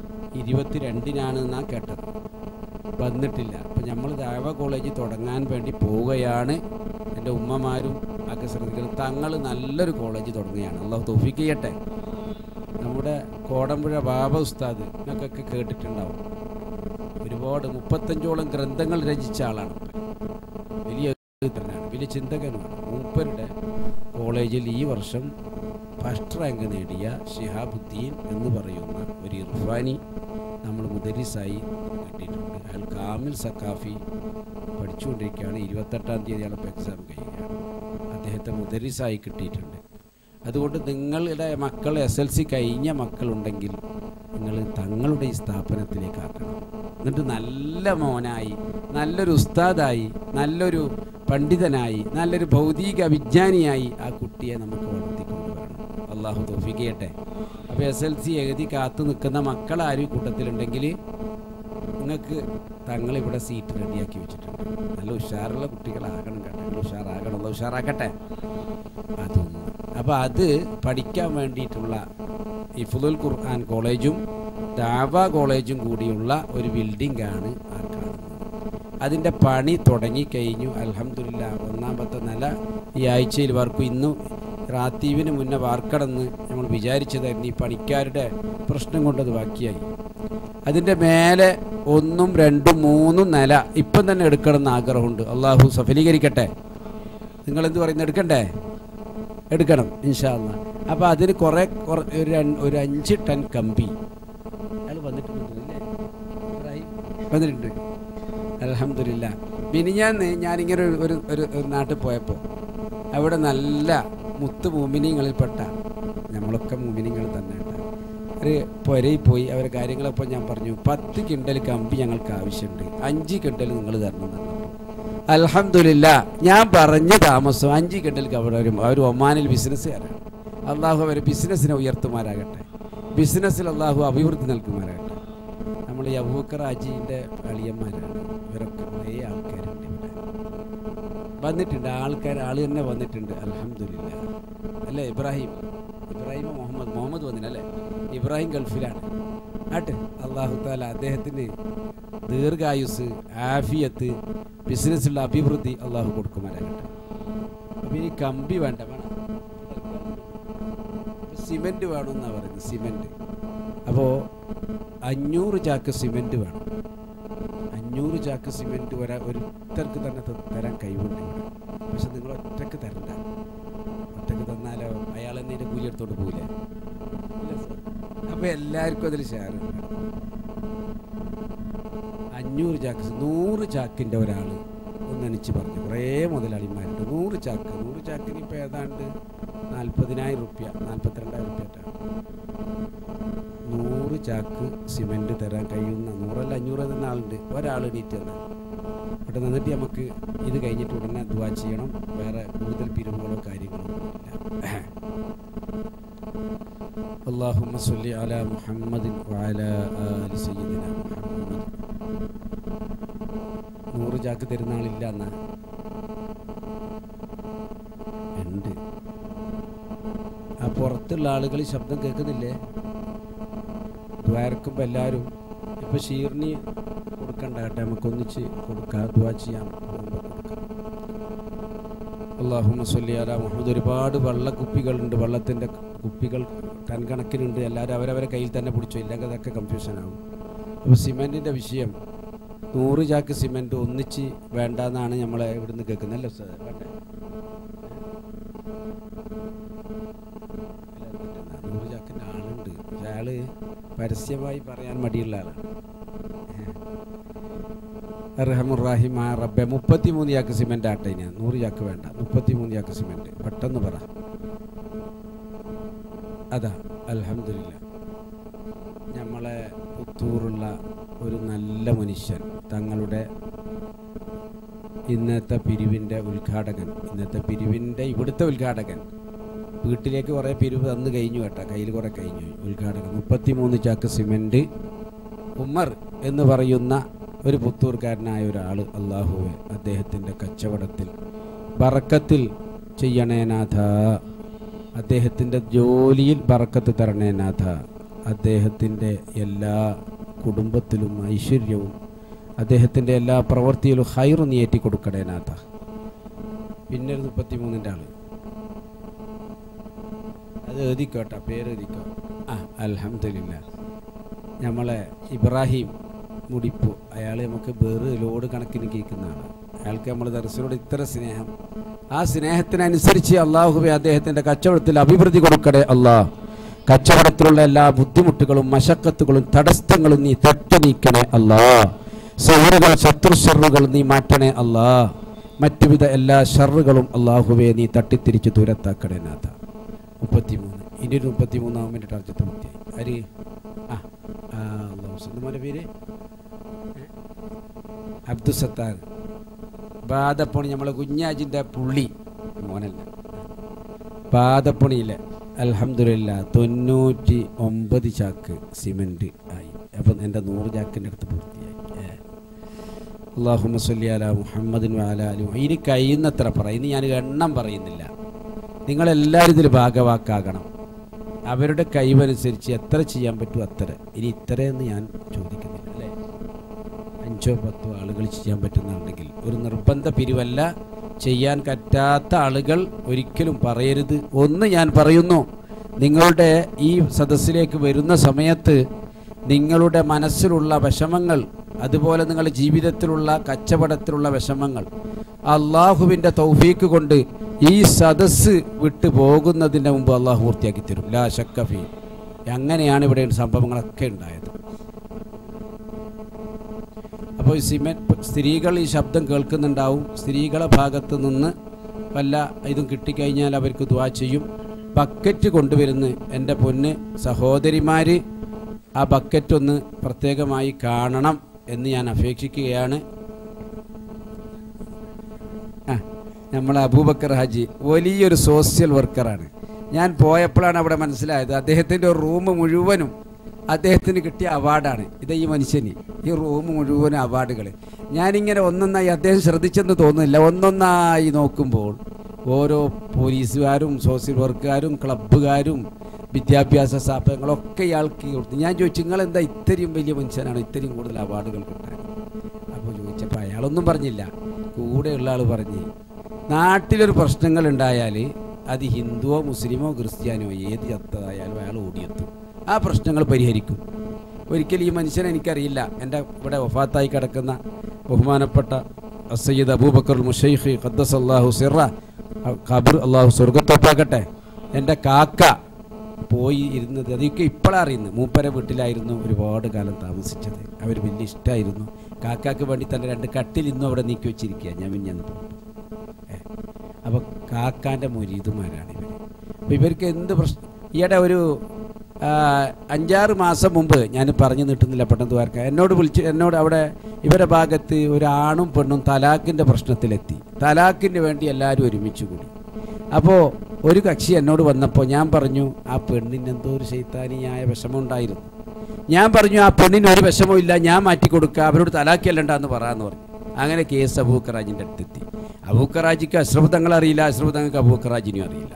22-നാണെന്നാണ് കേട്ടത്, വന്നിട്ടില്ല. അപ്പോൾ നമ്മൾ ദഅവ കോളേജ് തുടങ്ങാൻ വേണ്ടി പോവുകയാണ്. എൻ്റെ ഉമ്മമാരും ഒക്കെ ശ്രദ്ധിക്കണം. തങ്ങൾ നല്ലൊരു കോളേജ് തുടങ്ങുകയാണ്. അള്ളാഹു തൗഫീഖ് ചെയ്യട്ടെ. നമ്മുടെ കോടമ്പുഴ ബാബ ഉസ്താദ് എന്നൊക്കെ കേട്ടിട്ടുണ്ടാവും. ഒരുപാട് 35ഓളം ഗ്രന്ഥങ്ങൾ രചിച്ച ആളാണ്. വലിയ എഴുത്തുകാരനാണ്, വലിയ ചിന്തകനുമാണ്. മൂപ്പരുടെ കോളേജിൽ ഈ വർഷം ഫസ്റ്റ് റാങ്ക് നേടിയ ഷിഹാബുദ്ദീൻ എന്ന് പറയുന്ന ഒരു ഇർഫാനി നമ്മൾ മുദരിസായി കിട്ടിയിട്ടുണ്ട്. അയാൾ കാമിൽ സക്കാഫി പഠിച്ചുകൊണ്ടിരിക്കുകയാണ്. 28-ാം തീയതി അയാൾ എക്സാം കഴിയുകയാണ്. അദ്ദേഹത്തെ മുദരിസായി കിട്ടിയിട്ടുണ്ട്. അതുകൊണ്ട് നിങ്ങളുടെ മക്കൾ SLC കഴിഞ്ഞ മക്കളുണ്ടെങ്കിൽ നിങ്ങൾ തങ്ങളുടെ ഈ സ്ഥാപനത്തിലേക്ക് ആക്കണം. എന്നിട്ട് നല്ല മോനായി, നല്ലൊരു ഉസ്താദായി, നല്ലൊരു പണ്ഡിതനായി, നല്ലൊരു ഭൗതിക വിജ്ഞാനിയായി ആ കുട്ടിയെ നമുക്ക് വളർത്തിക്കൊണ്ടുവരണം. അള്ളാഹു തൗഫീഖ് ചെയ്യട്ടെ. അപ്പോൾ SLC എഴുതി കാത്തു നിൽക്കുന്ന മക്കളാരും കൂട്ടത്തിലുണ്ടെങ്കിൽ നിങ്ങൾക്ക് തങ്ങളിവിടെ സീറ്റ് റെഡിയാക്കി വെച്ചിട്ടുണ്ട്. നല്ല ഉഷാറുള്ള കുട്ടികളാകണം കേട്ടോ. നിങ്ങൾ ഉഷാറാകണം, അല്ല ഉഷാറാക്കട്ടെ. അതൊന്നും അപ്പോൾ അത് പഠിക്കാൻ വേണ്ടിയിട്ടുള്ള ഹിഫ്ളുൽ ഖുർആൻ കോളേജും ദഅവ കോളേജും കൂടിയുള്ള ഒരു ബിൽഡിംഗാണ് ആ കാണുന്നത്. അതിൻ്റെ പണി തുടങ്ങിക്കഴിഞ്ഞു. അൽഹംദുലില്ലാ 1ാമത്തെ നില ഈ ആഴ്ചയിൽ വർക്കും. ഇന്നും റാത്തീവിന് മുന്നേ വാർക്കടന്ന് നമ്മൾ വിചാരിച്ചതായിരുന്നു. ഈ പണിക്കാരുടെ പ്രശ്നം കൊണ്ടത് ബാക്കിയായി. അതിൻ്റെ മേലെ 1, 2, 3 നില ഇപ്പം തന്നെ എടുക്കണമെന്ന് ആഗ്രഹമുണ്ട്. അള്ളാഹു സഫലീകരിക്കട്ടെ. നിങ്ങളെന്ത് പറയുന്നത്? എടുക്കണ്ടേ? എടുക്കണം ഇൻഷാ അല്ലാഹ്. അപ്പോൾ അതിന് ഒരു 5 ടൺ കമ്പി അയാൾ വന്നിട്ടുണ്ടല്ലേ? വന്നിട്ടുണ്ട് അൽഹംദുലില്ലാ. മിനിഞ്ഞാന്ന് ഞാനിങ്ങനെ ഒരു നാട്ടിൽ പോയപ്പോൾ അവിടെ നല്ല മുത്ത് മുഅ്മിനീങ്ങളിൽപ്പെട്ട, നമ്മളൊക്കെ മുഅ്മിനീങ്ങൾ തന്നെ ഒരു പുരയിൽ പോയി അവരെ കാര്യങ്ങളപ്പോൾ ഞാൻ പറഞ്ഞു 10 കിണ്ടൽ കമ്പി ഞങ്ങൾക്ക് ആവശ്യമുണ്ട്, 5 കിണ്ടൽ നിങ്ങൾ തരണം എന്ന്. അൽഹംദുലില്ലാ, ഞാൻ പറഞ്ഞ താമസം 5 കിണ്ടൽ അവർ ഒമാനിൽ ബിസിനസ്സുകാരാണ്. അള്ളാഹു അവരെ ബിസിനസ്സിനെ ഉയർത്തുമാരാകട്ടെ, ബിസിനസ്സിൽ അള്ളാഹു അഭിവൃദ്ധി നൽകുമാരാകട്ടെ. നമ്മൾ ഈ അബൂബക്കർ ഹാജിൻ്റെ അളിയന്മാരാണ് ഇവരൊക്കെ. കുറേ ആൾക്കാരുണ്ട് ഇവിടെ വന്നിട്ടുണ്ട്. ആൾ തന്നെ വന്നിട്ടുണ്ട് അൽഹംദുലില്ലാ. അല്ലേ ഇബ്രാഹിം മുഹമ്മദ് വന്നിനല്ലേ? ഇബ്രാഹിം ഗൾഫിലാണ്. ആട്ടെ, അള്ളാഹു താല അദ്ദേഹത്തിന് ദീർഘായുസ്, ആഫിയത്ത്, ബിസിനസ്സിലുള്ള അഭിവൃദ്ധി അള്ളാഹു കൊടുക്കുമാരാകട്ടെ. അപ്പം ഇനി കമ്പി വേണം, സിമെൻറ്റ് വേണമെന്നാണ് പറയുന്നത്. സിമെൻറ്റ് അപ്പോൾ 500 ചാക്ക് സിമെൻറ്റ് വേണം. 500 ചാക്ക് സിമെൻറ്റ് ഒരുത്തർക്ക് തന്നെ തരാൻ കഴിവുണ്ട് ഇവിടെ. പക്ഷെ നിങ്ങൾ ഒറ്റക്ക് തരണ്ട. ഒറ്റക്ക് തന്നാലോ അയാൾ തന്നെ ഇതിൻ്റെ കൂലി എടുത്തോണ്ട് പോകില്ലേ? ഇല്ല സാർ. അപ്പോൾ എല്ലാവർക്കും അതിൽ ഷെയർ. 500 ചാക്ക്, 100 ചാക്കിൻ്റെ ഒരാൾ ഒന്നെണിച്ച് പറഞ്ഞു. കുറേ മുതലാളിമാരുണ്ട്. 100 ചാക്കിന് ഇപ്പോൾ ഏതാണ്ട് 40,000 റുപ്യ, 42,000 റുപ്യ. 100 ചാക്ക് സിമെൻറ്റ് തരാൻ കഴിയുന്ന, 100 അല്ല 500 തന്ന ആളുണ്ട്. ഒരാൾ എണീറ്റ് തന്നെ അവിടെ നിന്നിട്ട് നമുക്ക് ഇത് കഴിഞ്ഞിട്ട് ഉടനെ ദുആ ചെയ്യണം. വേറെ കൂടുതൽ പിരിവുകളോ കാര്യങ്ങളോ ഒന്നുമില്ല. അല്ലാഹുമ്മ സ്വല്ലി അലാ മുഹമ്മദിൻ വഅലാ ആലി സയ്യിദിനാ മുഹമ്മദ്. 100 ചാക്ക് തരുന്ന ആളില്ല എന്നാ ഉണ്ട്. അടുത്തുള്ള ആളുകൾ ശബ്ദം കേൾക്കുന്നില്ലേ? ദ്വാരക്കുമ്പോൾ എല്ലാവരും ഇപ്പോൾ ഷീർണി കൊടുക്കണ്ട കേട്ടോ, നമുക്കൊന്നിച്ച് കൊടുക്കാം, ദുആ ചെയ്യാൻ പോകുമ്പോൾ കൊടുക്കാം. അല്ലാഹുമ്മ സ്വല്ലി അലാ മുഹമ്മദ്. ഒരുപാട് വെള്ളക്കുപ്പികളുണ്ട്, വെള്ളത്തിൻ്റെ കുപ്പികൾ ടൺ കണക്കിനുണ്ട്. എല്ലാവരും അവരവരെ കയ്യിൽ തന്നെ പിടിച്ചോ, ഇല്ലെങ്കിൽ അതൊക്കെ കൺഫ്യൂഷനാകും. അപ്പോൾ സിമെൻറ്റിൻ്റെ വിഷയം 100 ചാക്ക് സിമെൻറ്റ് ഒന്നിച്ച് വേണ്ടെന്നാണ് നമ്മളെ ഇവിടുന്ന് കേൾക്കുന്നത്. അല്ലേ സാർ? വേണ്ടേ? 100 ചാക്കിൻ്റെ ആളുണ്ട്. അയാൾ പരസ്യമായി പറയാൻ മടിയുള്ള ആളാണ്. റഹമുറാഹിമായ റബ്ബെ 33 ചാക്ക് സിമെൻ്റ് ആട്ടെ, ഞാൻ 100 ചാക്ക് വേണ്ട, 33 ചാക്ക് സിമെൻറ്റ് പെട്ടെന്ന് പറ. അതാ അൽഹംദുലില്ലാ നമ്മളെ പുത്തൂറുള്ള ഒരു നല്ല മനുഷ്യൻ, തങ്ങളുടെ ഇന്നത്തെ പിരിവിൻ്റെ ഉദ്ഘാടകൻ, ഇവിടുത്തെ ഉദ്ഘാടകൻ, വീട്ടിലേക്ക് കുറേ പിരിവ് തന്ന് കഴിഞ്ഞു കേട്ടോ, കയ്യിൽ കുറേ കഴിഞ്ഞു. ഉദ്ഘാടകൻ 33 ചാക്ക് സിമെൻറ്റ് ഉമ്മർ എന്ന് പറയുന്ന ഒരു പുത്തൂർക്കാരനായ ഒരാൾ, അല്ലാഹുവേ അദ്ദേഹത്തിൻ്റെ കച്ചവടത്തിൽ ബറക്കത്തിൽ ചെയ്യണേനാഥ, അദ്ദേഹത്തിൻ്റെ ജോലിയിൽ ബറക്കത്ത് തരണേനാഥ, അദ്ദേഹത്തിൻ്റെ എല്ലാ കുടുംബത്തിലും ഐശ്വര്യവും, അദ്ദേഹത്തിൻ്റെ എല്ലാ പ്രവൃത്തിയിലും ഹൈറ് നീ ഏറ്റിക്കൊടുക്കണേനാഥ. പിന്നെ ഒരു 33ൻ്റെ ആൾ, അത് എഴുതിക്കോട്ടെ, പേര് എഴുതിക്കോ. അൽഹംദുലില്ലാ നമ്മളെ ഇബ്രാഹിം മുടിപ്പു, അയാൾ നമുക്ക് വേറെ ലോഡ് കണക്കിന് കേൾക്കുന്നതാണ്. അയാൾക്ക് നമ്മൾ ദർശനോട് ഇത്ര സ്നേഹം, ആ സ്നേഹത്തിനനുസരിച്ച് അള്ളാഹുവേ അദ്ദേഹത്തിൻ്റെ കച്ചവടത്തിൽ അഭിവൃദ്ധി കൊടുക്കണേ അള്ളാഹ്. കച്ചവടത്തിലുള്ള എല്ലാ ബുദ്ധിമുട്ടുകളും മശക്കത്തുകളും തടസ്സങ്ങളും നീ തൊട്ട് നീക്കണേ അള്ളാഹ്. സഹറുകൾ ശത്രുഷറുകൾ നീ മാറ്റണേ അള്ളാഹ്. മറ്റുവിധ എല്ലാ ഷറുകളും അള്ളാഹുവേ നീ തട്ടിത്തിരിച്ച് ദൂരത്താക്കണേ നാഥ. 33 ഇനി ഒരു 33 ടാർജറ്റ് പൂർത്തിയായി. അള്ളാഹുന്റെ പേര് അബ്ദുസത്താർ ബാദപ്പണി, നമ്മളെ കുഞ്ഞാജിൻ്റെ പുള്ളി മോനല്ല, ബാദപ്പണിയിലെ അൽഹംദുലില്ലാ 99 ചാക്ക് സിമെൻറ്റ് ആയി. അപ്പം എൻ്റെ 100 ചാക്കിൻ്റെ അടുത്ത് പൂർത്തിയായി. അല്ലാഹുമ്മ സ്വല്ലി അലാ മുഹമ്മദിൻ വഅലാ ആലി. ഇനി കഴിയുന്നത്ര പറ, ഇനി ഞാൻ എണ്ണം പറയുന്നില്ല. നിങ്ങളെല്ലാവരും ഇതിൽ ഭാഗവാക്കാകണം. അവരുടെ കഴിവനുസരിച്ച് എത്ര ചെയ്യാൻ പറ്റും അത്ര. ഇനി ഇത്രയെന്ന് ഞാൻ ചോദിക്കുന്നില്ല, അല്ലേ? 5 or 10 ആളുകൾ ചെയ്യാൻ പറ്റുന്നുണ്ടെങ്കിൽ, ഒരു നിർബന്ധ പിരിവല്ല, ചെയ്യാൻ പറ്റാത്ത ആളുകൾ ഒരിക്കലും പറയരുത്. ഒന്ന് ഞാൻ പറയുന്നു, നിങ്ങളുടെ ഈ സദസ്സിലേക്ക് വരുന്ന സമയത്ത് നിങ്ങളുടെ മനസ്സിലുള്ള വിഷമങ്ങൾ, അതുപോലെ നിങ്ങളുടെ ജീവിതത്തിലുള്ള കച്ചവടത്തിലുള്ള വിഷമങ്ങൾ അള്ളാഹുവിൻ്റെ തൗഫീക്ക് കൊണ്ട് ഈ സദസ്സ് വിട്ടു പോകുന്നതിന് മുമ്പ് അള്ളാഹു പൂർത്തിയാക്കി തരും. ലാ ശക്ക ഫീ. അങ്ങനെയാണ് ഇവിടെ സംഭവങ്ങളൊക്കെ ഉണ്ടായത്. അപ്പോൾ സ്ത്രീകൾ ഈ ശബ്ദം കേൾക്കുന്നുണ്ടാവും. സ്ത്രീകളെ ഭാഗത്ത് നിന്ന് വല്ല ഇതും കിട്ടിക്കഴിഞ്ഞാൽ അവർക്ക് ദുആ ചെയ്യും. ബക്കറ്റ് കൊണ്ടുവരുന്ന എൻ്റെ പൊന്ന് സഹോദരിമാർ, ആ ബക്കറ്റ് ഒന്ന് പ്രത്യേകമായി കാണണം എന്ന് ഞാൻ അപേക്ഷിക്കുകയാണ്. നമ്മൾ അബൂബക്കർ ഹാജി വലിയൊരു സോഷ്യൽ വർക്കറാണ്. ഞാൻ പോയപ്പോഴാണ് അവിടെ മനസ്സിലായത്, അദ്ദേഹത്തിൻ്റെ റൂം മുഴുവനും അദ്ദേഹത്തിന് കിട്ടിയ അവാർഡാണ്. ഇത് ഈ മനുഷ്യന് ഈ റൂം മുഴുവനും അവാർഡുകൾ. ഞാനിങ്ങനെ ഒന്നൊന്നായി അദ്ദേഹം ശ്രദ്ധിച്ചെന്ന് തോന്നുന്നില്ല. ഒന്നൊന്നായി നോക്കുമ്പോൾ ഓരോ പോലീസുകാരും സോഷ്യൽ വർക്കുകാരും ക്ലബ്ബുകാരും വിദ്യാഭ്യാസ സ്ഥാപനങ്ങളൊക്കെ ഇയാൾക്ക് കൊടുത്തു. ഞാൻ ചോദിച്ചു, നിങ്ങളെന്താ ഇത്രയും വലിയ മനുഷ്യനാണ് ഇത്രയും കൂടുതൽ അവാർഡുകൾ കിട്ടാൻ? അപ്പോൾ ചോദിച്ചപ്പോൾ അയാളൊന്നും പറഞ്ഞില്ല. കൂടെയുള്ള ആൾ പറഞ്ഞ്, നാട്ടിലൊരു പ്രശ്നങ്ങൾ ഉണ്ടായാൽ അത് ഹിന്ദുവോ മുസ്ലിമോ ക്രിസ്ത്യാനോ ഏത് ചത്തതായാലും അയാൾ ഓടിയെത്തും, ആ പ്രശ്നങ്ങൾ പരിഹരിക്കും. ഒരിക്കലും ഈ മനുഷ്യനെ എനിക്കറിയില്ല. എൻ്റെ ഇവിടെ വഫാത്തായി കിടക്കുന്ന ബഹുമാനപ്പെട്ട സയ്യിദ് അബൂബക്കർ മുശൈഖ് ഖദ്ദസല്ലാഹു സിറ, ഖബർ അള്ളാഹു സ്വർഗത്തോപ്പാക്കട്ടെ, എൻ്റെ കാക്ക പോയി ഇരുന്നത് അതൊക്കെ ഇപ്പോഴാണ് അറിയുന്നത്. മൂപ്പരെ വീട്ടിലായിരുന്നു ഒരുപാട് കാലം താമസിച്ചത്. അവർ വലിയ ഇഷ്ടമായിരുന്നു. കാക്കാക്ക് വേണ്ടി തന്നെ 2 കട്ടിൽ ഇന്നും അവിടെ നീക്കി വെച്ചിരിക്കുക. ഞാൻ മിഞ്ഞാന്ന് പോകും. അപ്പോൾ കാക്കാൻ്റെ മുരീദുമാരാണ് ഇവർ. അപ്പോൾ ഇവർക്ക് എന്ത് പ്രശ്നം, ഈയിടെ ഒരു 5-6 മാസം മുമ്പ്, ഞാൻ പറഞ്ഞു നീട്ടുന്നില്ല പെട്ടെന്ന് വാർക്ക, എന്നോട് അവിടെ ഇവരുടെ ഭാഗത്ത് ഒരു ആണും പെണ്ണും തലാഖിൻ്റെ പ്രശ്നത്തിലെത്തി. തലാഖിന് വേണ്ടി എല്ലാവരും ഒരുമിച്ച് കൂടി. അപ്പോൾ ഒരു കക്ഷി എന്നോട് വന്നപ്പോൾ ഞാൻ പറഞ്ഞു, ആ പെണ്ണിന് എന്തോ ഒരു ശൈത്താനിയായ വിഷമം ഉണ്ടായിരുന്നു. ഞാൻ പറഞ്ഞു, ആ പെണ്ണിന് ഒരു വിഷമവും ഇല്ല, ഞാൻ മാറ്റിക്കൊടുക്കുക, അവരോട് തലാഖിയല്ലണ്ടെന്ന് പറയാമെന്ന് പറഞ്ഞു. അങ്ങനെ കേസ് അബൂബക്കർ ഹാജിൻ്റെ അടുത്തെത്തി. അബൂബക്കർ ഹാജിക്ക് അഷ്റഫ് തങ്ങൾ അറിയില്ല, അഷ്റഫ് തങ്ങൾക്ക് അബൂബക്കർ ഹാജിനും അറിയില്ല.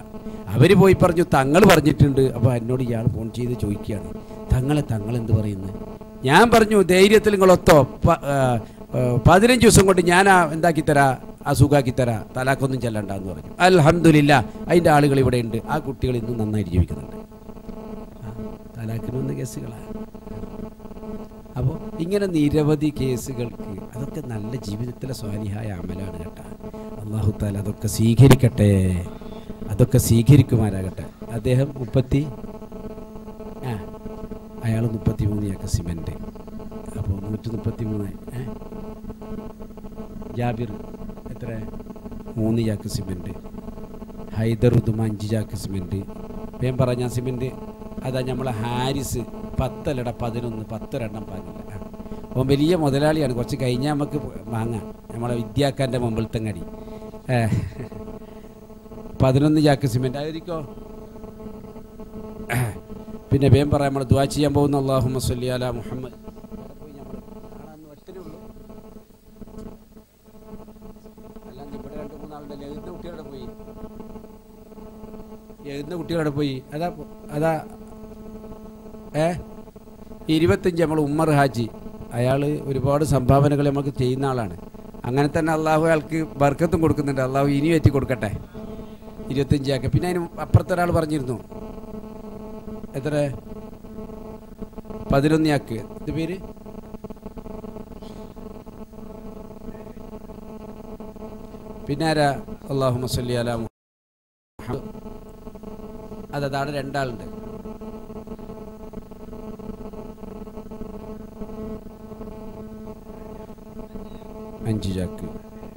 അവർ പോയി പറഞ്ഞു തങ്ങൾ പറഞ്ഞിട്ടുണ്ട്. അപ്പോൾ എന്നോട് ഇയാൾ ഫോൺ ചെയ്ത് ചോദിക്കുകയാണ്, തങ്ങളെന്ത് പറയുന്നത്? ഞാൻ പറഞ്ഞു ധൈര്യത്തിൽ നിങ്ങളൊത്തോ 15 ദിവസം കൊണ്ട് ഞാൻ എന്താക്കി തരാം, അസുഖാക്കി തരാം, തലാക്കൊന്നും ചെല്ലണ്ടെന്ന് പറഞ്ഞു. അൽഹംദുലില്ലാ അതിൻ്റെ ആളുകൾ ഇവിടെ ഉണ്ട്. ആ കുട്ടികൾ ഇന്നും നന്നായിട്ട് ജീവിക്കുന്നുണ്ട്. തലാക്കിന് വന്ന കേസുകളാണ്. അപ്പോൾ ഇങ്ങനെ നിരവധി കേസുകൾക്ക് അതൊക്കെ നല്ല ജീവിതത്തിലെ സ്വാലിഹായ അമലാണ് കേട്ടോ. അല്ലാഹു തആല അതൊക്കെ സ്വീകരിക്കട്ടെ, അതൊക്കെ സ്വീകരിക്കുമാരാകട്ടെ. അദ്ദേഹം അയാൾ 33 ചാക്ക് സിമെൻറ്റ്. അപ്പോൾ 133. ജാബിർ എത്ര? 3 ചാക്ക് സിമെൻറ്റ്. ഹൈദറുദ്ദുമ 5 ചാക്ക് സിമെൻറ്റ്. ഞാൻ പറഞ്ഞ സിമെൻറ്റ് അതാ നമ്മളെ ഹാരിസ് 10 അല്ലട 11, 10 എണ്ണം പാകില്ല. അപ്പോൾ വലിയ മുതലാളിയാണ്. കുറച്ച് കഴിഞ്ഞാൽ നമുക്ക് വാങ്ങാം. നമ്മളെ വിദ്യാക്കാൻ്റെ മുമ്പിലത്തങ്ങടി 11 ചാക്ക് സിമെൻറ്റ് ആയിരിക്കോ. പിന്നെ വേഗം പറയാം, നമ്മൾ ദുആ ചെയ്യാൻ പോകുന്ന അല്ലാഹുമ്മ സ്വല്ലി അലാ മുഹമ്മദ്. അല്ലാണ്ട് ഇവിടെ 2-3 ആളുണ്ടല്ലോ. എഴുതുന്ന കുട്ടികളവിടെ പോയി. അതാ 25 നമ്മൾ ഉമ്മർ ഹാജി. അയാൾ ഒരുപാട് സംഭാവനകൾ നമുക്ക് ചെയ്യുന്ന ആളാണ്. അങ്ങനെ തന്നെ അള്ളാഹു അയാൾക്ക് ബർക്കത്തും കൊടുക്കുന്നുണ്ട്. അള്ളാഹു ഇനി എത്തി കൊടുക്കട്ടെ. 25 ചാക്ക്. പിന്നെ അതിന് അപ്പുറത്തൊരാൾ പറഞ്ഞിരുന്നു എത്ര? 11 ചാക്ക്. ഇത് പേര് പിന്നെ ആരാ? അല്ലാഹുമ്മ സ്വല്ലി അലാ മുഹമ്മദ്. അതാണ് 2 ആളുണ്ട്. അഞ്ച് ചാക്ക്.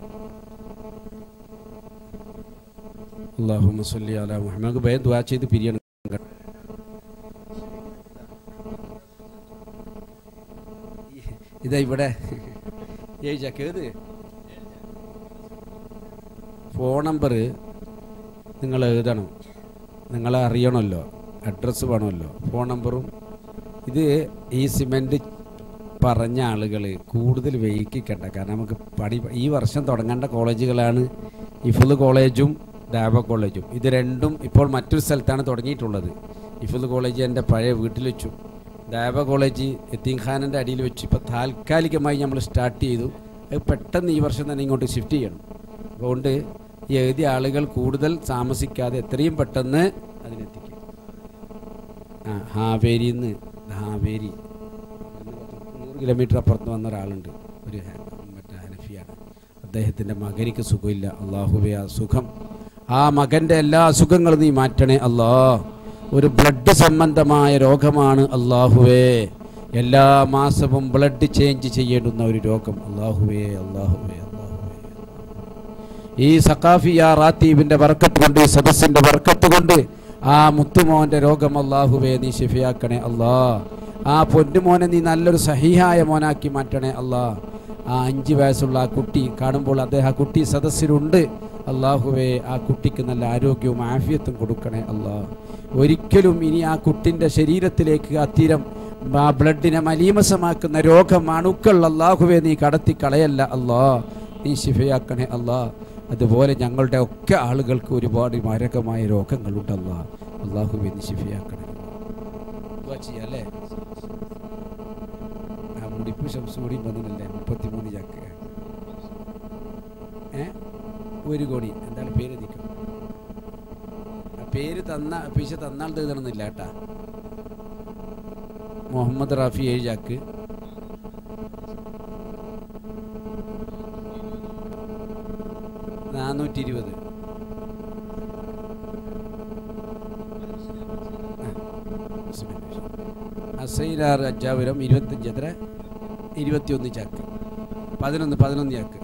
അല്ലാഹുമ്മ സ്വല്ലി അലാ മുഹമ്മദ്. ഭയം ദുആ ചെയ്ത് പിരിയണം. ഇതാ ഇവിടെ 7 ചാക്ക്. ഏത് ഫോൺ നമ്പർ നിങ്ങൾ എഴുതണം. നിങ്ങളെ അറിയണമല്ലോ, അഡ്രസ്സ് വേണമല്ലോ, ഫോൺ നമ്പറും. ഇത് ഈ സിമെൻറ്റ് പറഞ്ഞ ആളുകൾ കൂടുതൽ വൈകിക്കണ്ട. കാരണം നമുക്ക് ഈ വർഷം തുടങ്ങേണ്ട കോളേജുകളാണ് ഇഫ്ള് കോളേജും ദാവ കോളേജും. ഇത് രണ്ടും ഇപ്പോൾ മറ്റൊരു സ്ഥലത്താണ് തുടങ്ങിയിട്ടുള്ളത്. ഇഫ്ള് കോളേജ് എൻ്റെ പഴയ വീട്ടിൽ വെച്ചു, ദാവ കോളേജ് യത്തീംഖാനൻ്റെ അടിയിൽ വെച്ചു. ഇപ്പോൾ താൽക്കാലികമായി നമ്മൾ സ്റ്റാർട്ട് ചെയ്തു. അത് പെട്ടെന്ന് ഈ വർഷം തന്നെ ഇങ്ങോട്ട് ഷിഫ്റ്റ് ചെയ്യണം. അതുകൊണ്ട് ഈ എഴുതിയ ആളുകൾ കൂടുതൽ താമസിക്കാതെ എത്രയും പെട്ടെന്ന് അതിനെത്തിക്കും. ഹാവേരിയിൽ നിന്ന് ഹാവേരി 100 കിലോമീറ്റർ അപ്പുറത്ത് വന്ന ഒരാളുണ്ട്. ഒരു മറ്റേ ഹനഫിയാണ്. അദ്ദേഹത്തിൻ്റെ മകനിക്ക് സുഖമില്ല. അള്ളാഹുവേ ആ സുഖം, ആ മകൻ്റെ എല്ലാ അസുഖങ്ങളും നീ മാറ്റണേ അല്ലാ. ഒരു ബ്ലഡ് സംബന്ധമായ രോഗമാണ് അള്ളാഹുവേ. എല്ലാ മാസവും ബ്ലഡ് ചേഞ്ച് ചെയ്യേണ്ടുന്ന ഒരു രോഗം അള്ളാഹുവേ. അള്ളാഹുവേ ഈ സഖാഫിയ റാത്തീബിൻ്റെ ബർക്കത്ത് കൊണ്ട്, ഈ സദസ്സിൻ്റെ ബർക്കത്ത് കൊണ്ട് ആ മുത്തുമോൻ്റെ രോഗം അള്ളാഹുവേ നീ ശിഫയാക്കണേ അല്ലാ. ആ പൊന്നുമോനെ നീ നല്ലൊരു സഹിഹായ മോനാക്കി മാറ്റണേ അല്ലാ. ആ 5 വയസ്സുള്ള ആ കുട്ടി കാണുമ്പോൾ അദ്ദേഹം ആ കുട്ടി സദസ്സിലുണ്ട്. അള്ളാഹുവേ ആ കുട്ടിക്ക് നല്ല ആരോഗ്യവും ആഫിയത്തും കൊടുക്കണേ അല്ലാ. ഒരിക്കലും ഇനി ആ കുട്ടിൻ്റെ ശരീരത്തിലേക്ക് അത്തരം ആ ബ്ലഡിനെ മലീമസമാക്കുന്ന രോഗം അണുക്കൾ അള്ളാഹുവേ നീ കടത്തി കളയല്ല അല്ലാ. നീ ശിഫയാക്കണേ അല്ലാ. അതുപോലെ ഞങ്ങളുടെ ഒക്കെ ആളുകൾക്ക് ഒരുപാട് മാരകമായ രോഗങ്ങളുണ്ടല്ല. അള്ളാഹുവേ നീ ശിഫയാക്കണേ. ചെയ്യാല്ലേ ആ മുടിപ്പ് ശംസ് കൂടി വന്നില്ലേ? 33 ചാക്ക്. 1 കോടി. എന്താണ് പേര്? നിൽക്കും ആ പേര് തന്നാൽ തീർന്നില്ല കേട്ടാ. മുഹമ്മദ് റാഫി 7 ചാക്ക്. $420. അസൈനാർ അജാപുരം 25 എത്ര? 21 ചാക്ക്. 11 ചാക്ക്.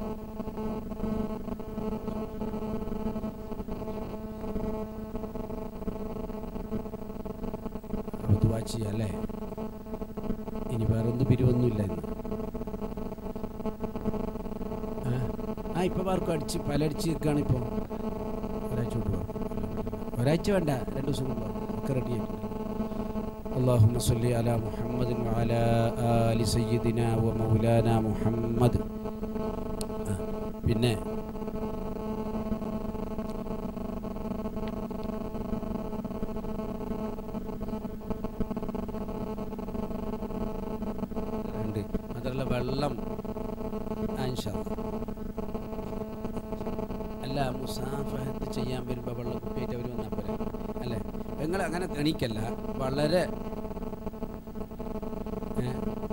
ദുആ ചെയ്യാല്ലേ. ഇനി വേറൊന്നും പിരിവൊന്നുമില്ല ഇന്ന്. ഇപ്പോൾ ആർക്കും പലടിച്ച് നിൽക്കുകയാണ്. ഇപ്പോൾ ഒരാഴ്ച കൊണ്ട് പോകും. ഒരാഴ്ച വേണ്ട, 2 ദിവസം കൊണ്ട് പോകും. ഒക്കെ റെഡി ആയിട്ടുണ്ട്. اللهم صل على محمد وعلى آل سيدنا ومولانا محمد. പിന്നെ കുടിക്കാനുള്ള വെള്ളം ഇൻഷാ അല്ലാഹ്. അല്ല മുസാഫഹത്ത് ചെയ്യാൻ വരുമ്പോൾ വെള്ളം കുപ്പിയായിട്ട് അവർ വന്നാൽ പോലെ അല്ലേ? നിങ്ങൾ അങ്ങനെ എണീക്കല്ല, വളരെ